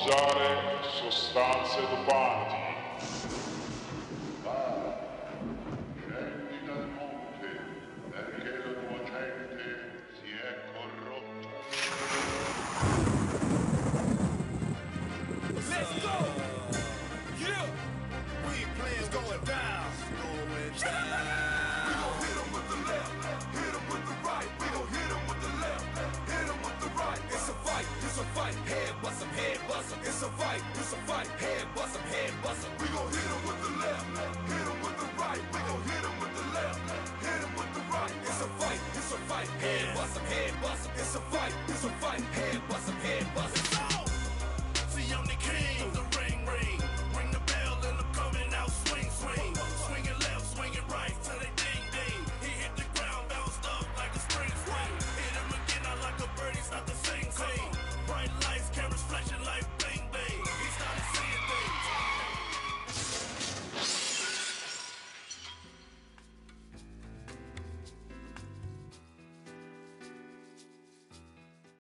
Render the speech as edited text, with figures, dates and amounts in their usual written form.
usare sostanze dopanti. Scendi dal monte, perché la tua gente si è corrotta. Let's go! Yeah! We ain't playing what's going down. We gon' hit 'em with the left, hit 'em with the right. We gon' hit 'em with the left, hit 'em with the right. It's a fight, head bust 'em, head bust 'em. It's a fight, head bust 'em, head bust 'em. We gon' hit 'em with the left, hit 'em with the right. We gon' hit 'em with the left, hit 'em with the right. It's a fight, head bust 'em, head bust 'em. It's a fight,